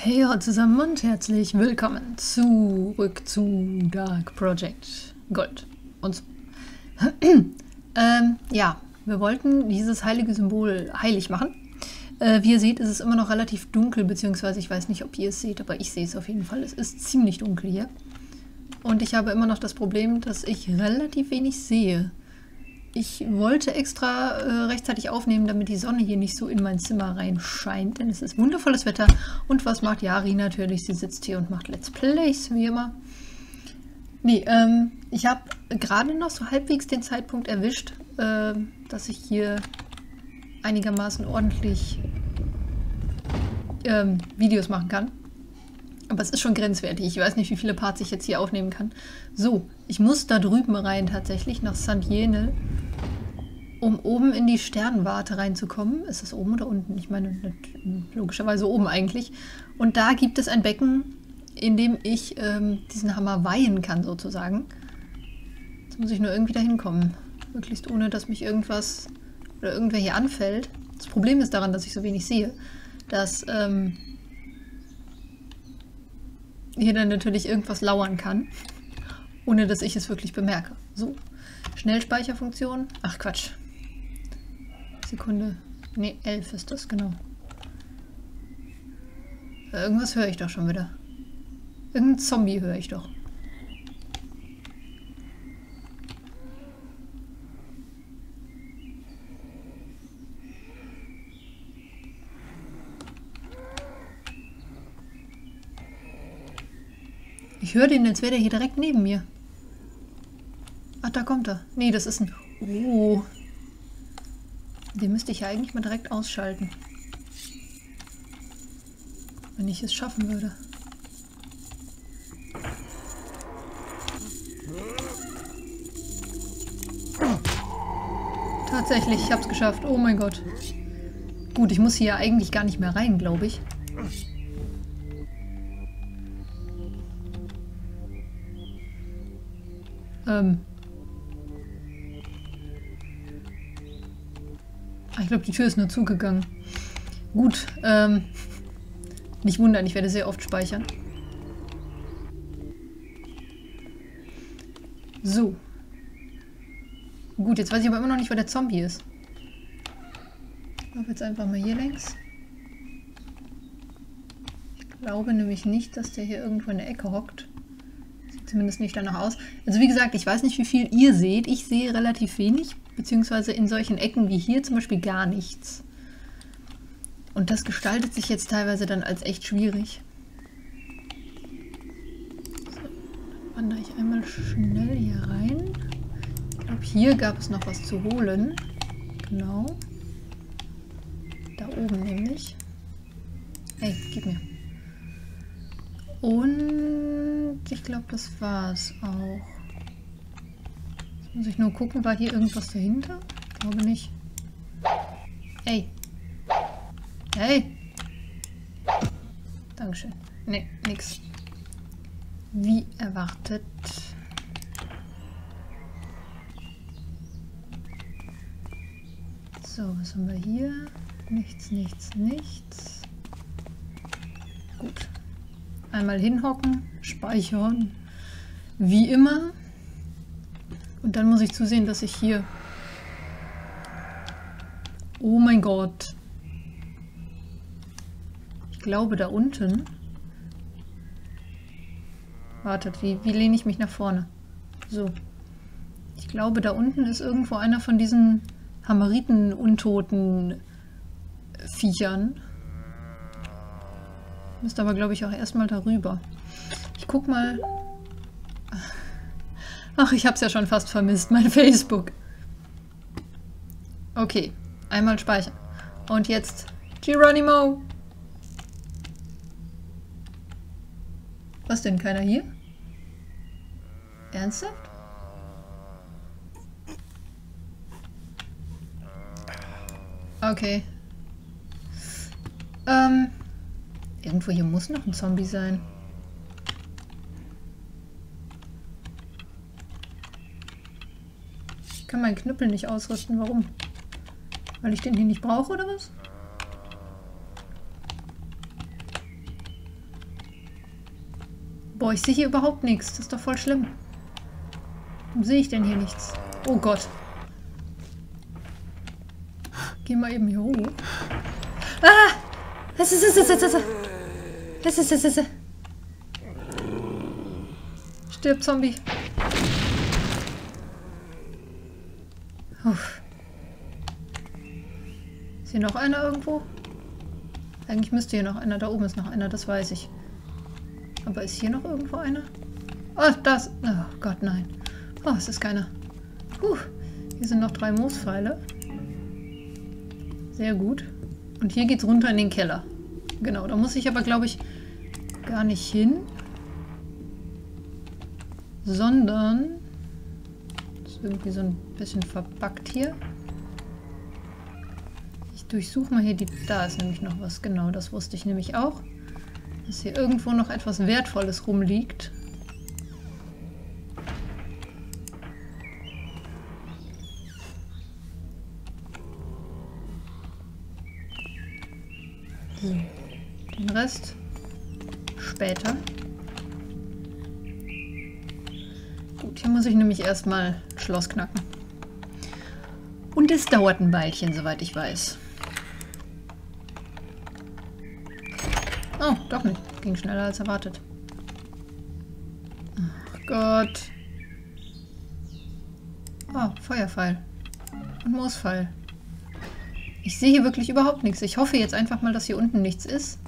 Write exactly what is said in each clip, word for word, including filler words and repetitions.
Hey zusammen und herzlich willkommen zurück zu Dark Project Gold und so. ähm, ja, wir wollten dieses heilige Symbol heilig machen. Äh, wie ihr seht, ist es immer noch relativ dunkel, beziehungsweise ich weiß nicht, ob ihr es seht, aber ich sehe es auf jeden Fall. Es ist ziemlich dunkel hier. Und ich habe immer noch das Problem, dass ich relativ wenig sehe. Ich wollte extra äh, rechtzeitig aufnehmen, damit die Sonne hier nicht so in mein Zimmer reinscheint, denn es ist wundervolles Wetter. Und was macht Yari natürlich? Sie sitzt hier und macht Let's Plays, wie immer. Nee, ähm, ich habe gerade noch so halbwegs den Zeitpunkt erwischt, äh, dass ich hier einigermaßen ordentlich ähm, Videos machen kann. Aber es ist schon grenzwertig. Ich weiß nicht, wie viele Parts ich jetzt hier aufnehmen kann. So, ich muss da drüben rein tatsächlich, nach Saint-Jenel, um oben in die Sternwarte reinzukommen. Ist das oben oder unten? Ich meine, logischerweise oben eigentlich. Und da gibt es ein Becken, in dem ich ähm, diesen Hammer weihen kann, sozusagen. Jetzt muss ich nur irgendwie da hinkommen. Möglichst ohne, dass mich irgendwas oder irgendwer hier anfällt. Das Problem ist daran, dass ich so wenig sehe, dass ähm, hier dann natürlich irgendwas lauern kann, ohne dass ich es wirklich bemerke. So, Schnellspeicherfunktion. Ach Quatsch. Sekunde. Ne, elf ist das, genau. Irgendwas höre ich doch schon wieder. Irgendein Zombie höre ich doch. Ich höre den, als wäre der hier direkt neben mir. Ach, da kommt er. Nee, das ist ein... Oh. Den müsste ich ja eigentlich mal direkt ausschalten. Wenn ich es schaffen würde. Tatsächlich, ich habe es geschafft. Oh mein Gott. Gut, ich muss hier eigentlich gar nicht mehr rein, glaube ich. Ähm. Ich glaube, die Tür ist nur zugegangen. Gut, ähm. Nicht wundern, ich werde sehr oft speichern. So. Gut, jetzt weiß ich aber immer noch nicht, wo der Zombie ist. Ich laufe jetzt einfach mal hier längs. Ich glaube nämlich nicht, dass der hier irgendwo in der Ecke hockt. Zumindest nicht danach aus. Also wie gesagt, ich weiß nicht, wie viel ihr seht. Ich sehe relativ wenig, beziehungsweise in solchen Ecken wie hier zum Beispiel gar nichts. Und das gestaltet sich jetzt teilweise dann als echt schwierig. So, dann wandere ich einmal schnell hier rein. Ich glaube, hier gab es noch was zu holen. Genau. Da oben nämlich. Hey, gib mir. Und ich glaube, das war's auch. Jetzt muss ich nur gucken, war hier irgendwas dahinter? Ich glaube nicht. Hey. Hey. Dankeschön. Ne, nix. Wie erwartet. So, was haben wir hier? Nichts, nichts, nichts. Gut. Einmal hinhocken, speichern, wie immer. Und dann muss ich zusehen, dass ich hier... Oh mein Gott. Ich glaube, da unten... Wartet, wie, wie lehne ich mich nach vorne? So. Ich glaube, da unten ist irgendwo einer von diesen Hammeriten-untoten Viechern. Müsste aber, glaube ich, auch erstmal darüber. Ich guck mal. Ach, ich hab's ja schon fast vermisst, mein Facebook. Okay, einmal speichern. Und jetzt Geronimo. Was denn, keiner hier? Ernsthaft? Okay. Ähm... Irgendwo hier muss noch ein Zombie sein. Ich kann meinen Knüppel nicht ausrüsten. Warum? Weil ich den hier nicht brauche, oder was? Boah, ich sehe hier überhaupt nichts. Das ist doch voll schlimm. Warum sehe ich denn hier nichts? Oh Gott. Geh mal eben hier hoch. Ah! Es ist, es ist, es ist, es ist, es ist, es ist. Stirb, Zombie. Uff. Ist hier noch einer irgendwo? Eigentlich müsste hier noch einer. Da oben ist noch einer, das weiß ich. Aber ist hier noch irgendwo einer? Oh, das. Oh Gott, nein. Oh, es ist keiner. Puh. Hier sind noch drei Moospfeile. Sehr gut. Und hier geht's runter in den Keller. Genau, da muss ich aber, glaube ich, gar nicht hin. Sondern... Das ist irgendwie so ein bisschen verbuggt hier. Ich durchsuche mal hier die... Da ist nämlich noch was. Genau, das wusste ich nämlich auch. Dass hier irgendwo noch etwas Wertvolles rumliegt. So, den Rest später. Gut, hier muss ich nämlich erstmal Schloss knacken. Und es dauert ein Weilchen, soweit ich weiß. Oh, doch nicht. Ging schneller als erwartet. Ach Gott. Oh, Feuerpfeil. Und Moospfeil. Ich sehe hier wirklich überhaupt nichts. Ich hoffe jetzt einfach mal, dass hier unten nichts ist.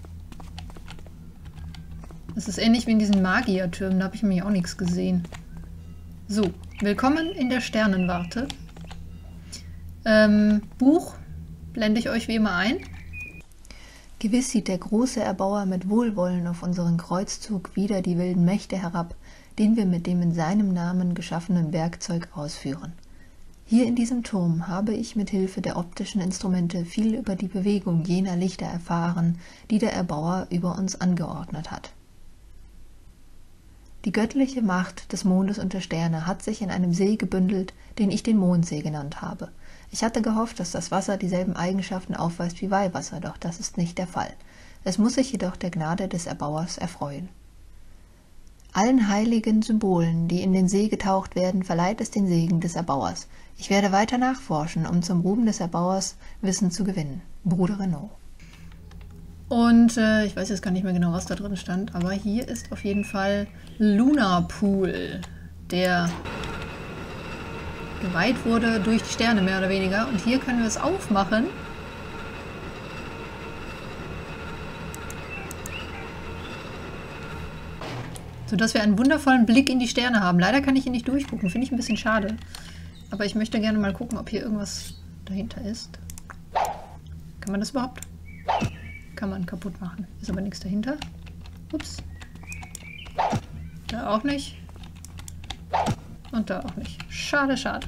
Das ist ähnlich wie in diesen Magiertürmen. Da habe ich nämlich auch nichts gesehen. So, willkommen in der Sternenwarte. Ähm, Buch blende ich euch wie immer ein. Gewiss sieht der große Erbauer mit Wohlwollen auf unseren Kreuzzug wider die wilden Mächte herab, den wir mit dem in seinem Namen geschaffenen Werkzeug ausführen. Hier in diesem Turm habe ich mit Hilfe der optischen Instrumente viel über die Bewegung jener Lichter erfahren, die der Erbauer über uns angeordnet hat. Die göttliche Macht des Mondes und der Sterne hat sich in einem See gebündelt, den ich den Mondsee genannt habe. Ich hatte gehofft, dass das Wasser dieselben Eigenschaften aufweist wie Weihwasser, doch das ist nicht der Fall. Es muss sich jedoch der Gnade des Erbauers erfreuen. Allen heiligen Symbolen, die in den See getaucht werden, verleiht es den Segen des Erbauers. Ich werde weiter nachforschen, um zum Ruhm des Erbauers Wissen zu gewinnen. Bruder Renaud. Und äh, ich weiß jetzt gar nicht mehr genau, was da drin stand, aber hier ist auf jeden Fall Lunar Pool, der geweiht wurde durch die Sterne, mehr oder weniger. Und hier können wir es aufmachen. Sodass wir einen wundervollen Blick in die Sterne haben. Leider kann ich hier nicht durchgucken, finde ich ein bisschen schade. Aber ich möchte gerne mal gucken, ob hier irgendwas dahinter ist. Kann man das überhaupt? Kann man kaputt machen. Ist aber nichts dahinter. Ups. Da auch nicht. Und da auch nicht. Schade, schade.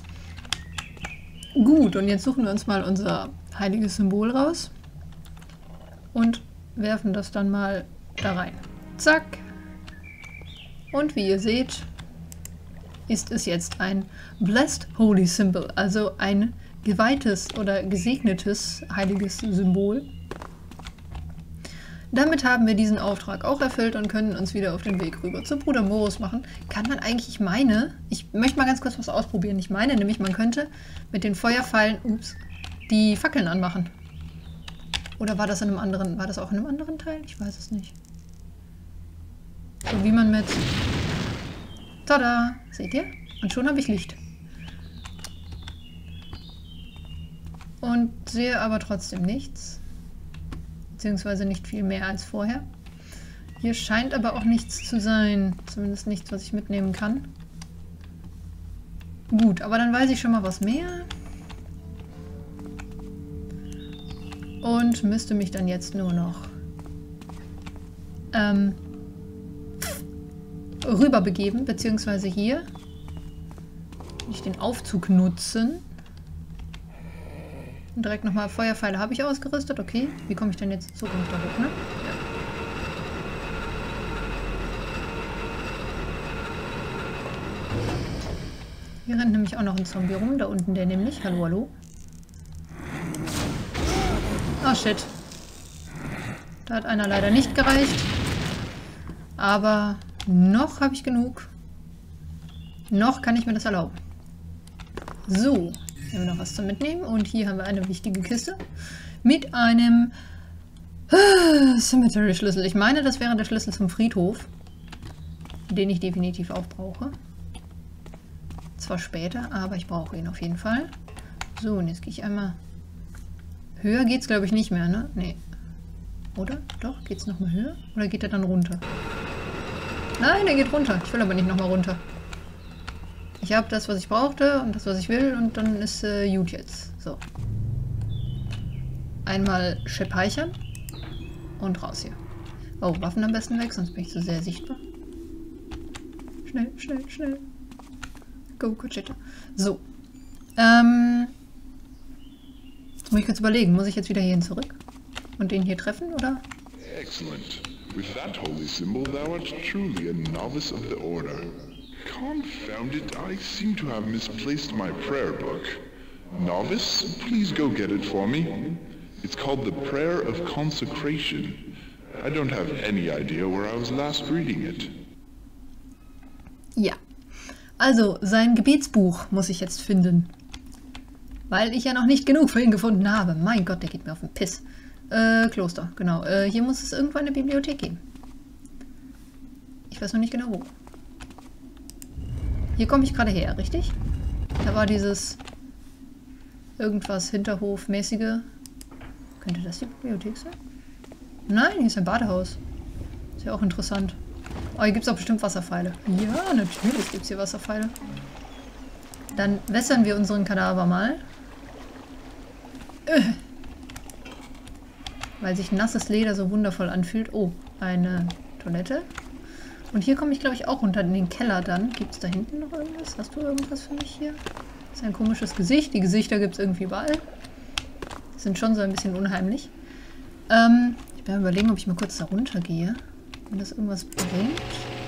Gut, und jetzt suchen wir uns mal unser heiliges Symbol raus. Und werfen das dann mal da rein. Zack. Und wie ihr seht, ist es jetzt ein Blessed Holy Symbol, also ein geweihtes oder gesegnetes heiliges Symbol. Damit haben wir diesen Auftrag auch erfüllt und können uns wieder auf den Weg rüber zu Bruder Morus machen. Kann man eigentlich, ich meine, ich möchte mal ganz kurz was ausprobieren. Ich meine nämlich, man könnte mit den Feuerpfeilen, ups, die Fackeln anmachen. Oder war das in einem anderen, war das auch in einem anderen Teil? Ich weiß es nicht. So wie man mit... Tada! Seht ihr? Und schon habe ich Licht. Und sehe aber trotzdem nichts. Beziehungsweise nicht viel mehr als vorher. Hier scheint aber auch nichts zu sein. Zumindest nichts, was ich mitnehmen kann. Gut, aber dann weiß ich schon mal was mehr. Und müsste mich dann jetzt nur noch ähm, rüber begeben, beziehungsweise hier ich den Aufzug nutzen. Und direkt nochmal Feuerpfeile habe ich ausgerüstet. Okay, wie komme ich denn jetzt so runter hoch, ne? Ja. Hier rennt nämlich auch noch ein Zombie rum. Da unten der nämlich. Hallo, hallo. Oh shit. Da hat einer leider nicht gereicht. Aber Noch habe ich genug. Noch kann ich mir das erlauben. So, hier haben wir noch was zum Mitnehmen. Und hier haben wir eine wichtige Kiste mit einem äh, Cemetery-Schlüssel. Ich meine, das wäre der Schlüssel zum Friedhof, den ich definitiv auch brauche. Zwar später, aber ich brauche ihn auf jeden Fall. So, und jetzt gehe ich einmal... Höher geht es, glaube ich, nicht mehr, ne? Nee. Oder? Doch? Geht es nochmal höher? Oder geht er dann runter? Nein, er geht runter. Ich will aber nicht nochmal runter. Ich habe das, was ich brauchte und das, was ich will, und dann ist äh, gut jetzt. So. Einmal speichern und raus hier. Oh, Waffen am besten weg, sonst bin ich zu sehr sichtbar. Schnell, schnell, schnell. Go, Conchita. So. Ähm. Jetzt muss ich kurz überlegen. Muss ich jetzt wieder hierhin zurück? Und den hier treffen, oder? Excellent. With that holy symbol, thou art truly a novice of the order. Confound it, I seem to have misplaced my prayer book. Novice, please go get it for me. It's called the Prayer of Consecration. I don't have any idea where I was last reading it. Ja. Also, sein Gebetsbuch muss ich jetzt finden. Weil ich ja noch nicht genug für ihn gefunden habe. Mein Gott, der geht mir auf den Piss. Äh, Kloster, genau. Äh, hier muss es irgendwo eine Bibliothek geben. Ich weiß noch nicht genau wo. Hier komme ich gerade her, richtig? Da war dieses irgendwas Hinterhofmäßige. Könnte das die Bibliothek sein? Nein, hier ist ein Badehaus. Ist ja auch interessant. Oh, hier gibt es auch bestimmt Wasserpfeile. Ja, natürlich gibt es hier Wasserpfeile. Dann wässern wir unseren Kadaver mal. Äh. Weil sich nasses Leder so wundervoll anfühlt. Oh, eine Toilette. Und hier komme ich, glaube ich, auch runter in den Keller dann. Gibt es da hinten noch irgendwas? Hast du irgendwas für mich hier? Das ist ein komisches Gesicht. Die Gesichter gibt es irgendwie überall. Die sind schon so ein bisschen unheimlich. Ähm, ich werde überlegen, ob ich mal kurz da runter gehe. Wenn das irgendwas bringt.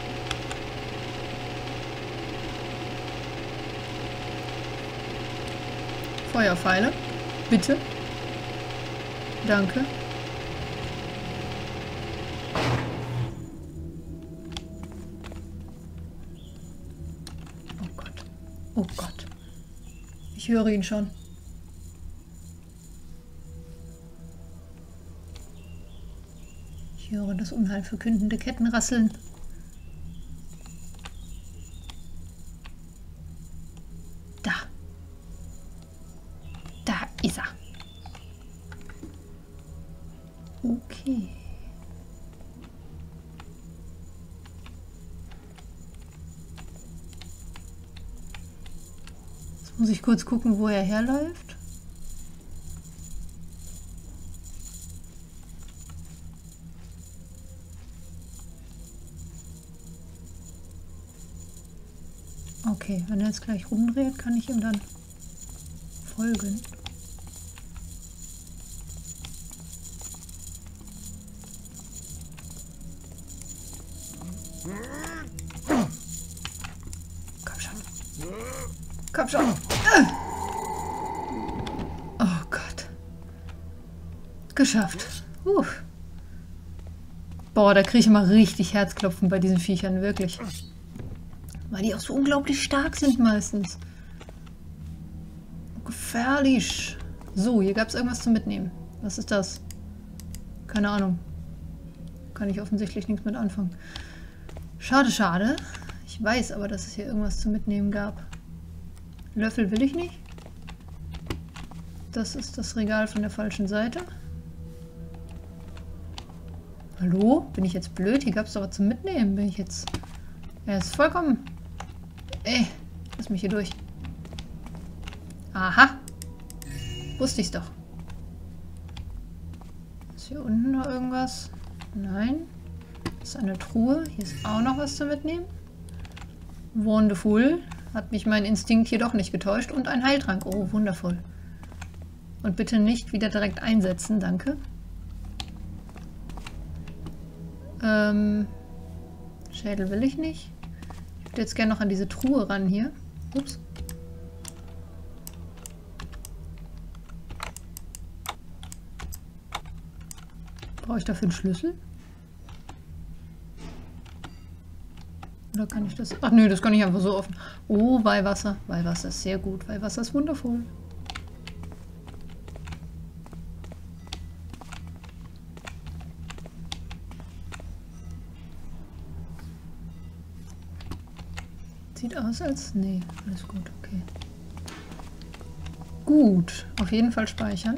Feuerpfeile. Bitte. Danke. Oh Gott. Oh Gott. Ich höre ihn schon. Ich höre das Unheil verkündende Kettenrasseln. Da. Da ist er. Okay. Jetzt muss ich kurz gucken, wo er herläuft. Okay, wenn er jetzt gleich rumdreht, kann ich ihm dann folgen. Komm schon. Komm schon. Oh Gott. Geschafft. Uh. Boah, da kriege ich immer richtig Herzklopfen bei diesen Viechern, wirklich. Weil die auch so unglaublich stark sind meistens. Gefährlich. So, hier gab es irgendwas zum Mitnehmen. Was ist das? Keine Ahnung. Kann ich offensichtlich nichts mit anfangen. Schade, schade. Ich weiß aber, dass es hier irgendwas zum Mitnehmen gab. Löffel will ich nicht. Das ist das Regal von der falschen Seite. Hallo? Bin ich jetzt blöd? Hier gab es doch was zum Mitnehmen. Bin ich jetzt... Er ist vollkommen... Ey, lass mich hier durch. Aha. Wusste ich's doch. Ist hier unten noch irgendwas? Nein. Das ist eine Truhe. Hier ist auch noch was zu mitnehmen. Wonderful. Hat mich mein Instinkt hier doch nicht getäuscht. Und ein Heiltrank. Oh, wundervoll. Und bitte nicht wieder direkt einsetzen. Danke. Ähm... Schädel will ich nicht. Ich würde jetzt gerne noch an diese Truhe ran hier. Ups. Brauche ich dafür einen Schlüssel? Oder kann ich das... Ach nö, das kann ich einfach so offen. Oh, Weihwasser. Weihwasser ist sehr gut. Weihwasser ist wundervoll. Sieht aus als... Nee, alles gut, okay. Gut, auf jeden Fall speichern.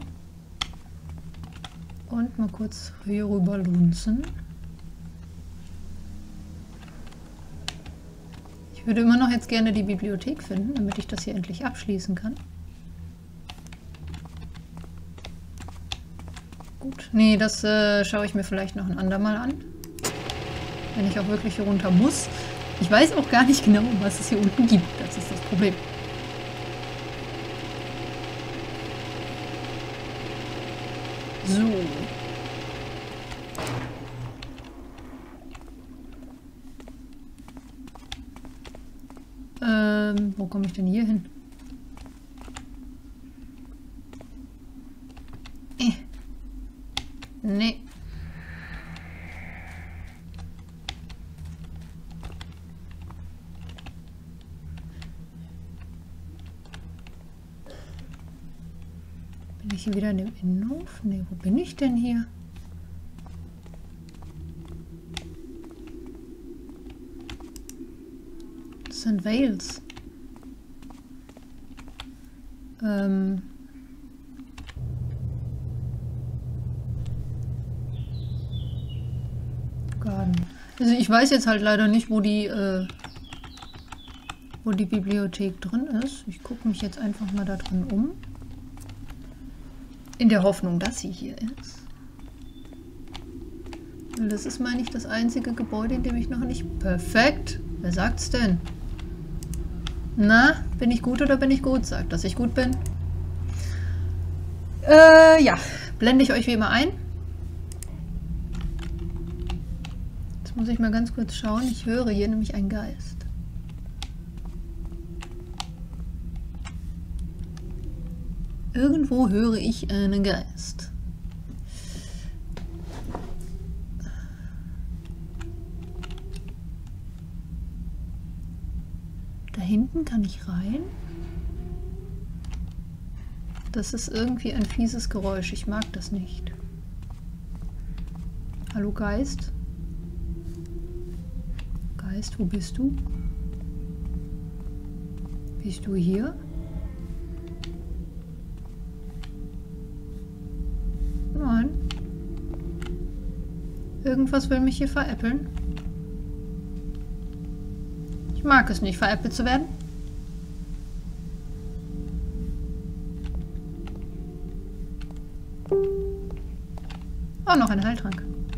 Und mal kurz hier rüber lunzen. Ich würde immer noch jetzt gerne die Bibliothek finden, damit ich das hier endlich abschließen kann. Gut, nee, das äh, schaue ich mir vielleicht noch ein andermal an. Wenn ich auch wirklich hier runter muss. Ich weiß auch gar nicht genau, was es hier unten gibt. Das ist das Problem. So. Ähm, wo komme ich denn hier hin? Eh. Nee. Bin ich hier wieder in dem Innenhof? Nee, wo bin ich denn hier? Sankt Wales. Ähm. Garten. Also ich weiß jetzt halt leider nicht, wo die, äh, wo die Bibliothek drin ist. Ich gucke mich jetzt einfach mal da drin um. In der Hoffnung, dass sie hier ist. Und das ist, meine ich, das einzige Gebäude, in dem ich noch nicht... Perfekt! Wer sagt's denn? Na, bin ich gut oder bin ich gut? Sagt, dass ich gut bin. Äh, ja. Blende ich euch wie immer ein. Jetzt muss ich mal ganz kurz schauen. Ich höre hier nämlich einen Geist. Irgendwo höre ich einen Geist. Da hinten kann ich rein. Das ist irgendwie ein fieses Geräusch. Ich mag das nicht. Hallo Geist? Geist, wo bist du? Bist du hier? Nein. Irgendwas will mich hier veräppeln. Ich mag es nicht, veräppelt zu werden. Oh, noch ein Heiltrank.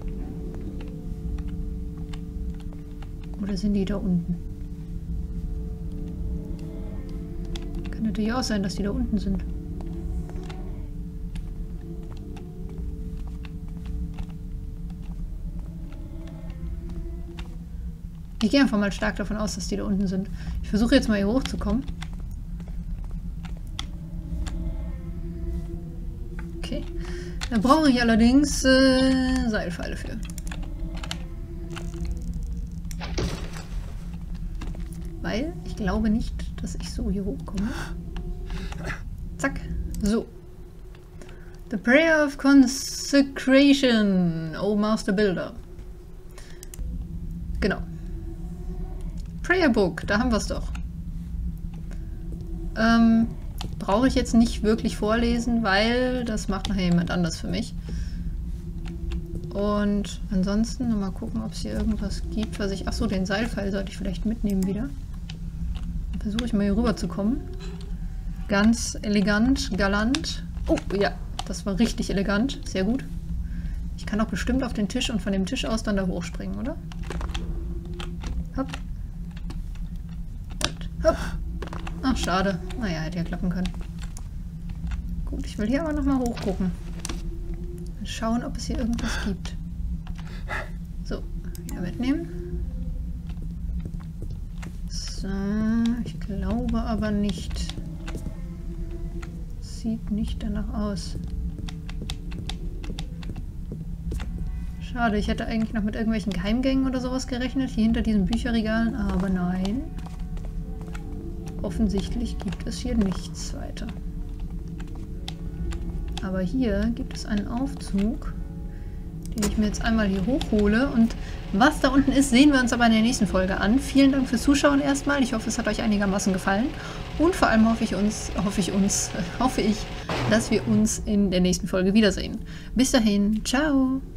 Oder sind die da unten? Kann natürlich auch sein, dass die da unten sind. Ich gehe einfach mal stark davon aus, dass die da unten sind. Ich versuche jetzt mal hier hochzukommen. Okay. Da brauche ich allerdings äh, Seilpfeile für. Weil ich glaube nicht, dass ich so hier hochkomme. Zack. So. The Prayer of Consecration. Oh, Master Builder. Genau. Prayer Book, da haben wir es doch. Ähm, brauche ich jetzt nicht wirklich vorlesen, weil das macht nachher jemand anders für mich. Und ansonsten noch mal gucken, ob es hier irgendwas gibt, was ich... Achso, den Seilpfeil sollte ich vielleicht mitnehmen wieder. Versuche ich mal hier rüber zu kommen. Ganz elegant, galant. Oh, ja, das war richtig elegant. Sehr gut. Ich kann auch bestimmt auf den Tisch und von dem Tisch aus dann da hochspringen, oder? Hopp. Hopp. Ach, schade. Naja, hätte ja klappen können. Gut, ich will hier aber nochmal hochgucken. Mal schauen, ob es hier irgendwas gibt. So, wieder mitnehmen. So, ich glaube aber nicht. Sieht nicht danach aus. Schade, ich hätte eigentlich noch mit irgendwelchen Geheimgängen oder sowas gerechnet, hier hinter diesen Bücherregalen, aber nein. Offensichtlich gibt es hier nichts weiter. Aber hier gibt es einen Aufzug, den ich mir jetzt einmal hier hochhole. Und was da unten ist, sehen wir uns aber in der nächsten Folge an. Vielen Dank fürs Zuschauen erstmal. Ich hoffe, es hat euch einigermaßen gefallen. Und vor allem hoffe ich uns, hoffe ich uns, hoffe ich, dass wir uns in der nächsten Folge wiedersehen. Bis dahin, ciao!